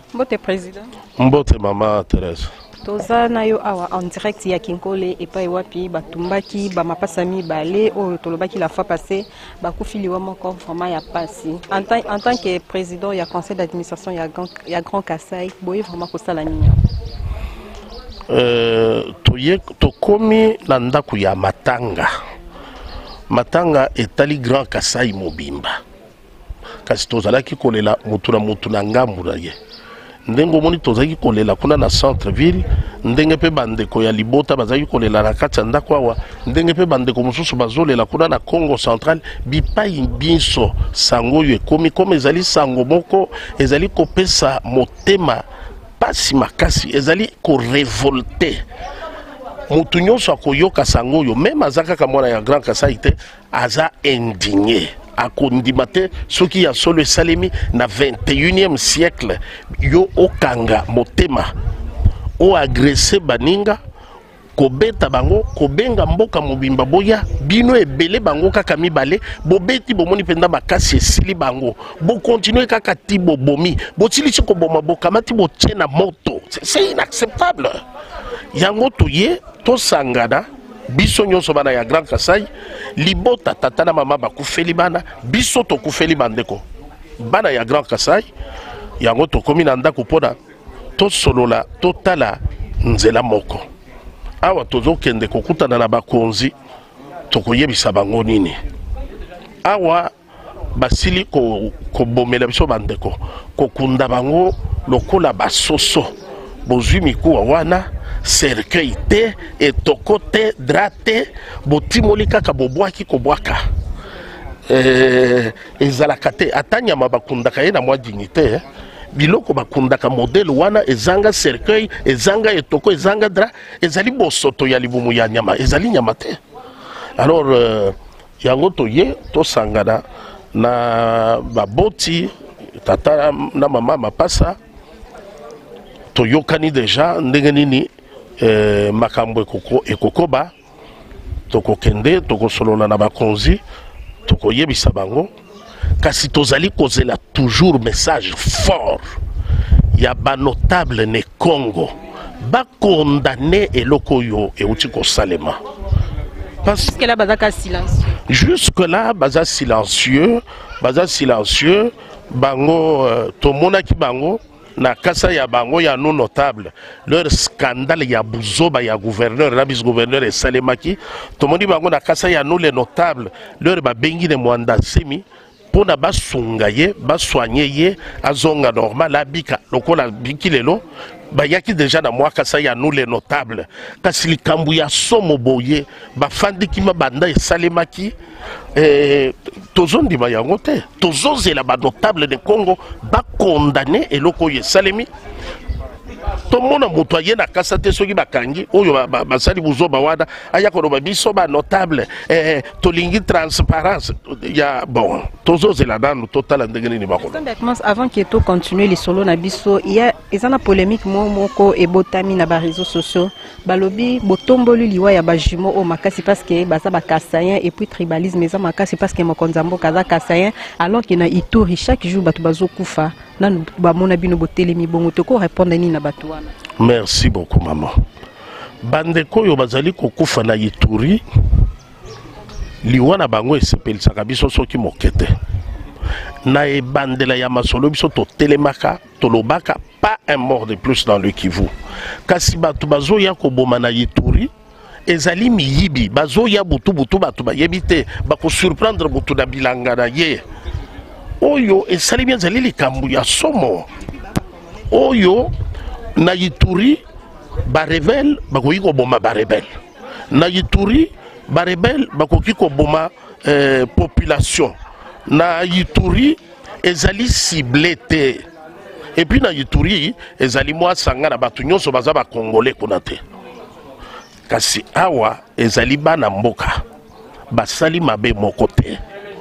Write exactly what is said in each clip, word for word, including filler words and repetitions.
Mbote président. Mbote maman Thérèse. Toza na yo awa en direct ya Kinkole et pas wapi batumbaki ba mapasa mi balé o tolobaki la fois passée ba kufili wa moko vraiment ya pasi. En tant en tant que président ya conseil d'administration ya grand ya grand Kasai, boye vraiment ko sala nini? Euh toye tokomi na ndaku ya matanga. Matanga etali grand Kasai mobimba. Kasi tozalaki kolela mutu na mutu na ngambu na ye. Ndengo moni tozaki kolela kuna na centre ville, ndenge pe bandeko ya libota bazaki kolela na kati ya ndako awa, ndenge pe bandeko mosusu bazolela kuna na Congo central, bipai biso sango oyo ekomi comme ezali sango moko ezali kopesa motema pasi makasi, ezali ko révolter mutu nyonso akoyoka sango oyo, même azaka ka mwana ya grand Kasai te aza indigné akondimate soki ya solo salemi na vingt et unième siècle yo okanga motema o agressé baninga kobeta bango kobenga mboka mobimba boya bino ebele bango kaka mibale bobeti bomoni penda makasi esili bango bo continuer kaka ti bobomi botili chiko boma bokamati botiena moto, c'est inacceptable. Yango toye to sangana biso nyonso bana ya grand Kasai libota tata na mama bakufeli bana biso to kufeli bandeko bana ya grand Kasai yango to komi na ndako pona to solola to tala nzela moko awa tozo kende kokutana na bakonzi to koyebisa bango nini awa basili ko ko bomela biso bandeko kokunda bango lokola basoso bozwi mikuwa wana cercueil te etoko te drate botimoli kaka bobwaki kobwaka eh ezalaka te atanyama bakundaka ye na mwa dignité eh? Biloko bakundaka modèle wana ezanga cercueil ezanga etoko ezanga dra ezali bosoto ya libumu ya nyama ezali nyama te. Alors euh, yango toye tosangana na baboti tata na mama mapasa toyokani deja ndenge nini eh, makambo ekoko ekokoba tokokende tokosolola na bakonzi tokoyebisa bango kasi tozali kozela toujours message fort ya ba notable ne Congo ba condamner eloko yo euti kosalema parce que là bazaka silencieux jusque là baza silencieux baza silencieux bango euh, tomona ki bango na kasa ya bango ya non notable leur scandale ya buzoba ya gouverneur na bis gouverneur et salemaki tomoni bango na kasa ya nous les notables leur ba bengi de mwanda semi pona basunga ye basoigner ye azonga normal abika lokola biki lelo bayaki déjà na mwa kasa ya nous les notables kasi likambu ya somo boye bafandi kima banda esalemaki eh, tozondima yango te tozozela ba notable de Congo ba condamné eloko ye salemi tomona moto aye na kasa te soki bakangi oyo basali buzoba wana aya koloba biso ba notable eh, tolingi transparence ya bon tozozela nanu totala ndenge nini bakolo avant que to continuer les solo na biso il y a ezana polémique mo moko ebotami na ba réseaux sociaux balobi botomboli liwa ya ba jumeaux o makasi parce que baza ba kasayen et puis tribalisme eza makasi parce que mokonzambo kaza kasayen alors que na Ituri chaque jour batu bazokufa nanu ba mona bino botelemi bongo to ko répondre ni na batu wana. Merci beaucoup maman. Bandeko yo bazali kokufa na Ituri liwana bango esepelisaka biso soki mokete na ebandela ya masolo biso to telemaka tolobaka pas un mort de plus dans le Kivu kasi batu bazoya koboma na Ituri ezali miyibi bazoya butu butu batu bayebi te bako surprendre butu na bilanga na ye oyo esali bien ezali likambu ya somo oyo na Ituri ba rebelle bakoki koboma ba rebelle na Ituri ba rebelle bakoki koboma eh, population na Ituri ezali ciblé te et puis na Ituri ezali mwa sanga na batu nyonso baza ba congolais kuna te kasi awa ezali bana mboka basali mabe moko te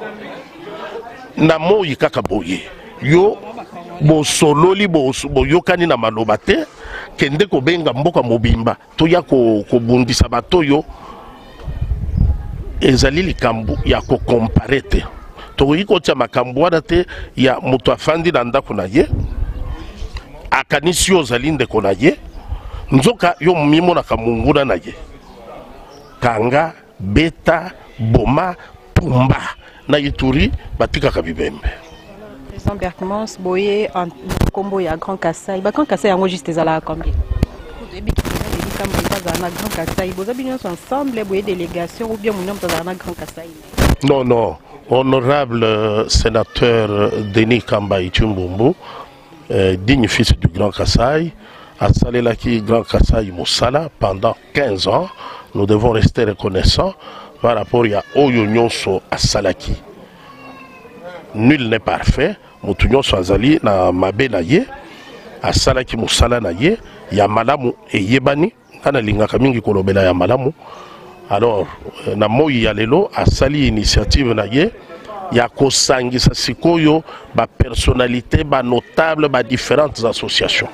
na moyi kaka boye yo bosololi boyokani na maloba te kende kobenga mboka mobimba toya kobundisa bato yo ezali likambu ya kokompare te tokoki kotia makambo wana te ya moto afandi na ndako na ye akanisi ozali ndeko na ye nzoka yo mimonaka munguna na ye kanga beta boma tumba na Ituri batikaka bibembe. Président Berkmans boye en combo ya Grand Kasai ba Grand Kasai yango juste ezala combien Grand Kasai vous avez ensemble boye délégation ou bien mon nom dans Grand Kasai. Non non, honorable euh, sénateur Denis Kamba Itumbumbu, euh, digne fils du Grand Kasai, a salé la qui Grand Kasai Moussala pendant quinze ans. Nous devons rester reconnaissants par rapport à Oyonyonso à Salaki. Nul n'est parfait. Moutounyon Azali na mabe na ye, à Salaki Moussala na ye, ya malamu et yebani, kana linga kamingi kolobela ya malamu. Alors, na moyi ya lelo, à Sali initiative na ye, ya kosangisa sikoyo, ba personnalité, ba notable, ba différentes associations.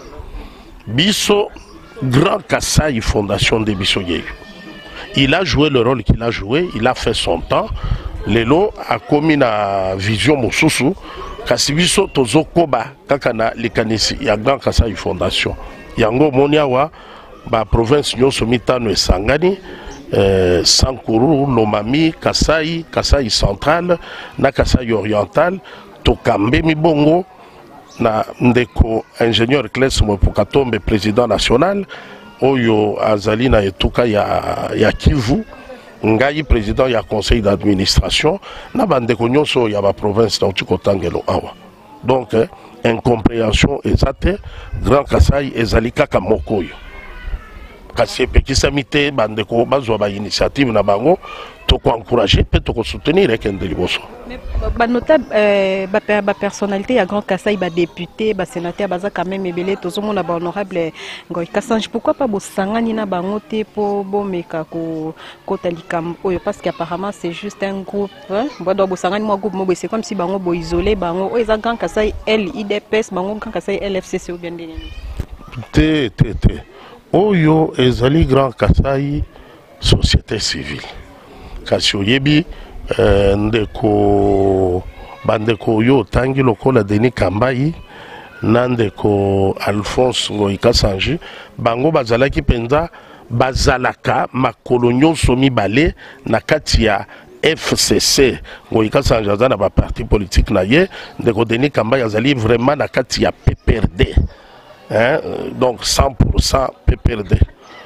Biso, Grand Kasai Fondation de Biso Yeyu. Il a joué le rôle qu'il a joué, il a fait son temps. Lelo a commis na vision Moussousou, Kasibiso Tozo Koba, Kakana Likanisi, ya Grand Kasai Fondation. Yango Moniawa, ba province Nyoso Mitano et Sangani, euh, Sankuru, Lomami, Kasai, Kasai Central, na Kasai Oriental, Tokambe Mibongo, na ndeko ingénieur Claes Mopokatombe président national oyo azali na etuka ya, ya Kivu ngai président ya conseil d'administration na bandeko nyonso ya ba province na utikotangelo awa donc eh, incompréhension ezate Grand Kasai ezali kaka mokoyo kasi epekisami te bandeko bazwa ba initiative na bango toko encourager pe toko soutenir ekende liboso. Mais ba notable euh, ba, ba personnalité ya Grand Kasai ba député ba sénateur baza quand même ebele tozomona ba honorable Ngoy Kassange pourquoi pas bosangani na bango te po bomeka ko kotalikam oyo parce qu'apparemment c'est juste un groupe hein bo do bosangani mo groupe mo c'est comme si bango bo isolé bango o eza Grand Kasai L I D P S bango Grand Kasai L F C C ou bien de te te te oyo ezali Grand Kasai société civile kasi oyebi euh, ndeko bandeko yo tangi lokola Denis Kambai na ndeko Alphonse Ngoy Kassange bango bazalaki penza bazalaka makolo nyonso mibale na kati ya F C C Ngoy Kassange aza na ba parti politique na ye ndeko Denis Kambai azali vraiment na kati ya P P R D hein? Donc cent pour cent P P R D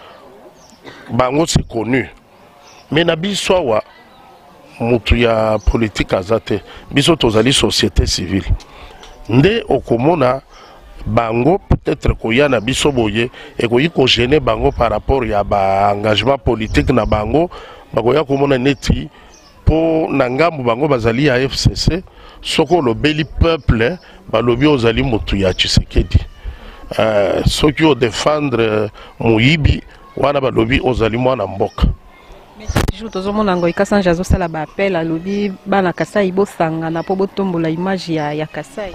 bango c'est connu. Mais na biso wa mutu ya politique azate biso tozali société civile nde okomona bango peut-être koya na biso boye ekoyi ko gêner bango par rapport ya ba engagement politique na bango bakoya komona neti po na ngambu bango bazali ya F C C soko lobeli peuple balobi ozali mutu ya Tshisekedi euh, soki o défendre euh, muyibi wana balobi ozali mwana mboka. Jour tozomona Ngoy Kassange azosala ba appel alobi bana Kasai bosangana po botombola image ya, ya Kasai.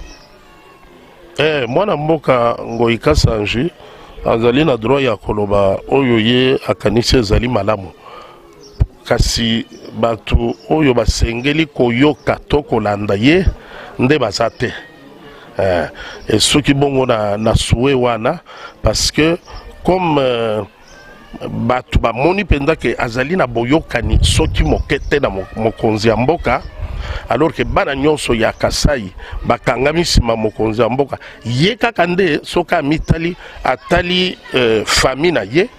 Eh mwana mboka Ngoy Kassange azali na droit ya koloba oyo ye akanisi ezali malamu kasi batu oyo basengeli koyoka to kolanda ye nde bazate eh et soki bongo na na souhait wana parce que comme euh, batu ba moni penda ke azali na boyokani soki mokete na mokonzi ya mboka alors que bana nyonso ya Kasai bakangami sima mokonzi ya mboka ye kaka nde soka mitali atali euh, famille na ye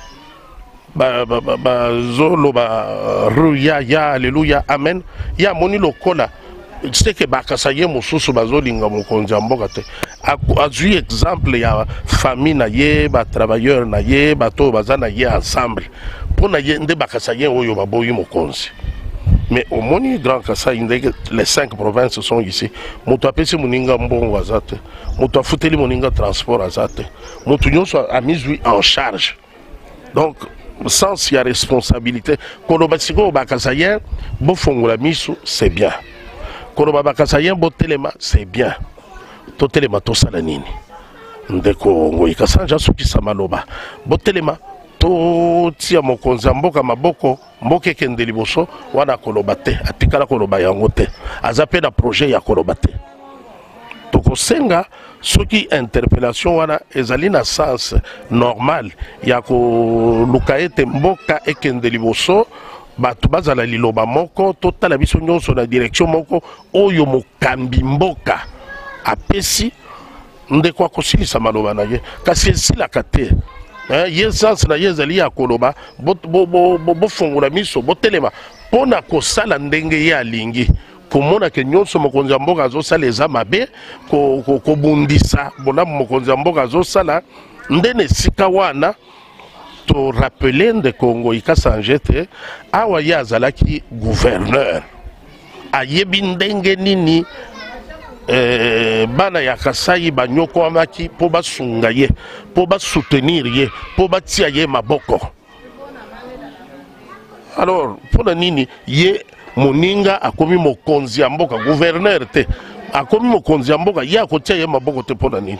ba ba ba, ba zolo ba ruya ya alléluia amen ya moni lokola c'est que bakasaye mususu bazolinga mokonzi ya mboka te azui exemple ya famille na ye ba travailleur na ye bato baza na ye ensemble pona ye nde bakasaye oyo baboyi mokonzi mais au moni Grand Kasai les cinq provinces sont ici moto apesi moninga mbongo azate moto afuteli moninga transport azate moto nyonso a mis en charge donc sans y a responsabilité koloba siko bakasaye bo fongola misu c'est bien koloba bakasaye bo telema c'est bien to telema to sala nini ndeko Ngoy Kassange asukisa maloba bo telema to tia mokonzi mboka maboko mboke kende liboso wana koloba te atikala koloba yango te aza pe na projet ya koloba te tokosenga soki interpellation wana ezali na sens normal ya koluka ete mboka ekende liboso bato bazala liloba moko totala biso nyonso na direction moko oyo mokambi mboka apesi ndeko akosilisa maloba na ye kasi esilaka te ye sens na ye ezali ya koloba bofongola miso botelema mpona kosala ndenge ye alingi komona ke nyonso mokonzi ya mboka azosala eza mabe kobundisa bolamu mokonzi ya mboka azosala nde na esika wana to rappele ndeko Ngoyi Kasanje te awa ye azalaki gouverneur ayebi ndenge nini eh, bana ya Kasai banyokwamaki mpo basunga ye mpo basoutenir ye mpo batia ye maboko. Alors mpona nini ye moninga akomi mokonzi ya mboka gouverneur te akomi mokonzi ya mboka ye akotia ye maboko te mpona nini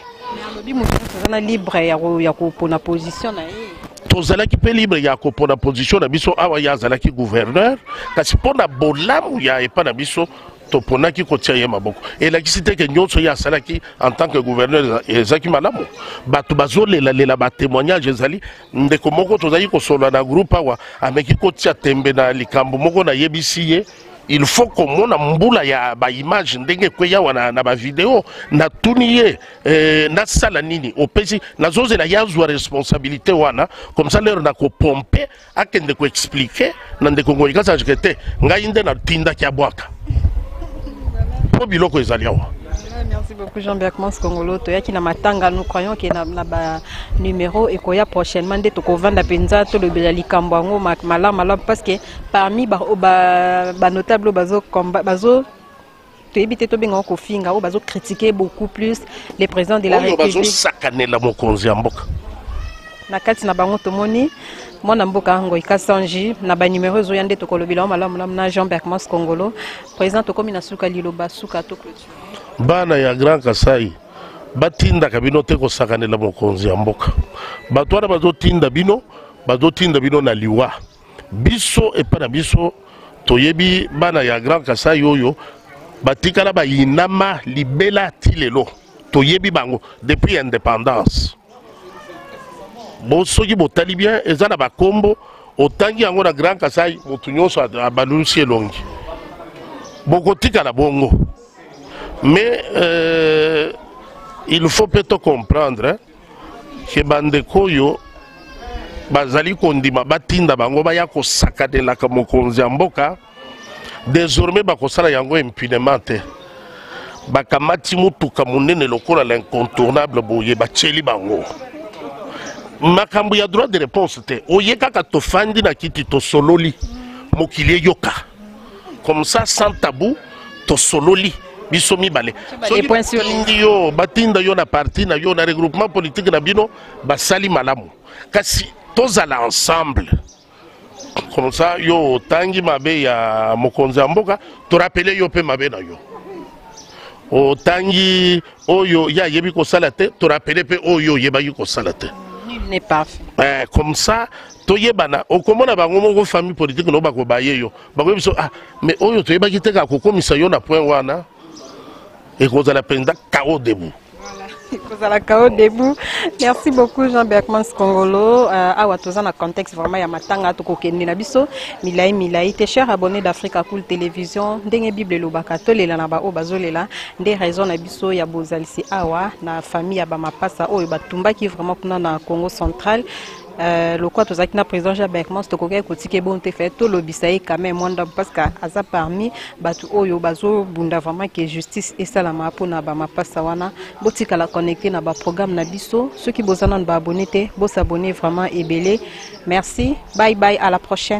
libre ya kopona position na ye tozalaki mpe libre ya kopona position na biso awa ye azalaki gouverneur kasi mpona bolamu ya epa na biso toponaki kotia ye maboko elakisi te ke nyonso ye asalaki en tant que gouverneur ezalaki malamu bato bazolelalela batémoignage ezali ndeko moko tozali kosola na groupe awa ameki kotia tembe na likambo moko nayebisi ye il faut komona mbula ya baimage ndenge ekweya wana na bavideo natuni ye eh, nasala nini opesi nazozela ye azwa responsabilité wana comme ça lero nakopompe akende koexplike na ndeko Ngoyi Kasanje te ngai nde natindaki abwaka po biloko ezali awa. Merci beaucoup Jean-Berc Congolo. Toyaki na matanga, nous croyons que na na numéro et koya prochainement de tokovanda penza to le likambo ngo mala mala parce que parmi ba ba notable bazo bazo to éviter to benga ko finga o bazo critiquer beaucoup plus les présidents de la République. Bazo sakanela mokonzi ya mboka. Na kati na bango tomoni mwana mboka Ngoyi Kasanje na ba numéro zo yande to kolobila mala mala na Jean-Berc Congolo président to komi na suka liloba suka to clôture. Bana ya Grand Kasai batinda kabino te ko sakanela mokonzi ya mboka bato wana bazotinda bino bazotinda bino na liwa biso epa na biso toyebi bana ya Grand Kasai oyo batikala bayinama libela tilelo toyebi bango depuis indépendance bo soki botali bien eza na bakombo otangi yango na Grand Kasai motu nyonso abalulusi elongi bokotikala bongo. Mais euh, il faut peut-être comprendre hein, que bandeko yo bazali kondima batinda bango baya ko sakadela ka mokonzi ya mboka désormais bakosala yango impunément te bakamati mutuka munene lokola l'incontournable boye bacheli bango makambo ya droit de réponse te oye kaka tofandi na kiti to sololi mokili yoka comme ça sans tabou to sololi biso mibale soki yo batinda yo na parti na yo na regroupement politique na bino basali malamu kasi tozala ensemble comme ça yo tangi mabe ya mokonzi ya mboka to rappeler yo pe mabe na yo o tangi oyo ya yebi ko sala te to rappeler pe oyo yeba yi ko sala te nul n'est parfait eh comme ça toyebana okomona bango moko famille politique no bako baye yo bako biso ah mais oyo toyeba kiteka ko komisa yo na point wana et qu'on a la peine chaos debout. Voilà, chaos debout. Merci beaucoup Jean-Berc Congolo. Ah ouais, tous en contexte vraiment ya matanga to kokende na biso. Milai milai tes chers abonnés d'AFRIKAKOUL télévision. Ndenge Bible lobaka to lela na ba o bazolela. Nde raison na biso ya bozalisi awa na famille ya ba MAPASA oyo batumba qui vraiment kuna na Congo central. Euh, le quoi tozaki na président Jean-Berc to koke kotike bon te fait to lobisaye quand même mwanda parce que aza parmi batu oyo bazo bunda vraiment que justice et salama pona ba MAPASA wana botika la connecter na ba programme na biso ceux qui bozana ba abonner te bo s'abonner vraiment ebelé. Merci, bye bye, à la prochaine.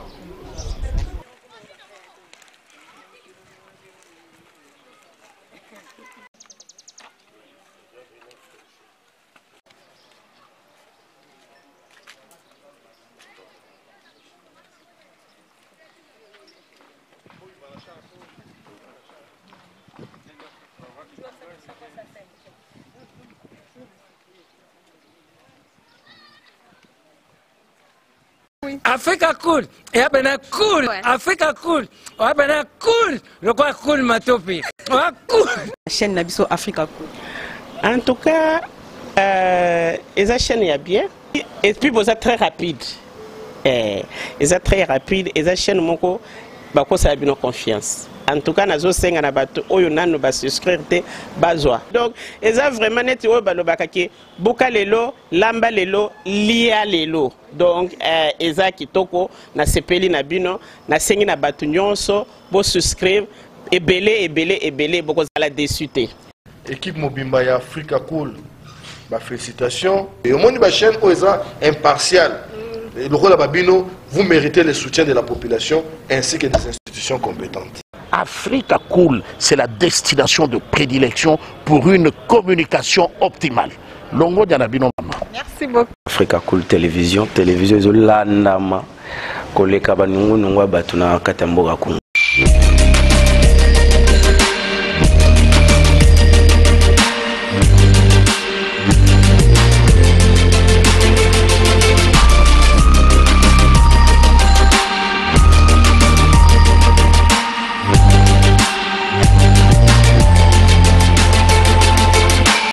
AFRIKAKOUL, et abena cool, AFRIKAKOUL, abena cool, le quoi cool ma topic. chaîne Nabiso AFRIKAKOUL. En tout cas, euh, les chaînes y a bien. Et puis, vous êtes très rapide. Eh, ils sont très rapides. Les chaînes moko, bako ça a bien confiance. En tout cas, nazo senga na bato oyo nanu ba souscrire te bazwa. Donc, ils ont vraiment net oyo balobaka ke boka lelo, lamba lelo, lia lelo. Donc, euh, ils ont kitoko na sepeli na bino, na sengi na bato nyonso, bo souscrire ebele ebele ebele boko zala desute. Équipe Mobimba ya AFRIKAKOUL, bah félicitations. Et au monde de la chaîne, ils sont impartial. Le rôle de Babino, vous méritez le soutien de la population ainsi que des institutions compétentes. AFRIKAKOUL, c'est la destination de prédilection pour une communication optimale. Longo Dianabino Mama. Merci beaucoup. AFRIKAKOUL télévision, télévision Zolandama, Koleka Banungu Nungwa Batuna Katamboga Kungu.